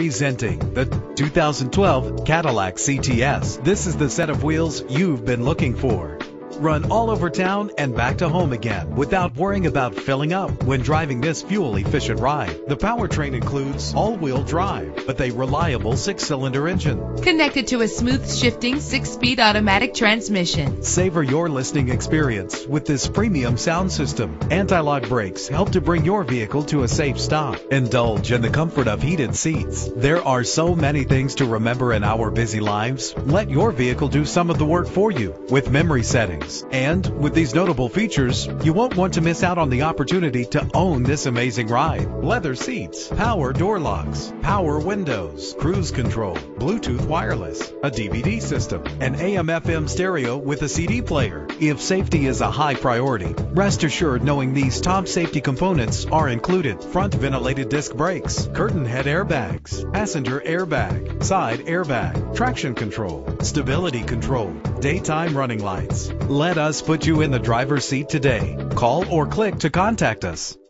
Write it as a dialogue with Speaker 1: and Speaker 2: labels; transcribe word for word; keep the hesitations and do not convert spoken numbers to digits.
Speaker 1: Presenting the two thousand twelve Cadillac C T S. This is the set of wheels you've been looking for. Run all over town and back to home again without worrying about filling up when driving this fuel-efficient ride. The powertrain includes all-wheel drive with a reliable six-cylinder engine.
Speaker 2: Connected to a smooth shifting six-speed automatic transmission.
Speaker 1: Savor your listening experience with this premium sound system. Anti-lock brakes help to bring your vehicle to a safe stop. Indulge in the comfort of heated seats. There are so many things to remember in our busy lives. Let your vehicle do some of the work for you with memory settings. And with these notable features, you won't want to miss out on the opportunity to own this amazing ride. Leather seats, power door locks, power windows, cruise control, Bluetooth wireless, a D V D system, an A M F M stereo with a C D player. If safety is a high priority, rest assured knowing these top safety components are included. Front ventilated disc brakes, curtain head airbags, passenger airbag, side airbag, traction control, stability control, daytime running lights. Let us put you in the driver's seat today. Call or click to contact us.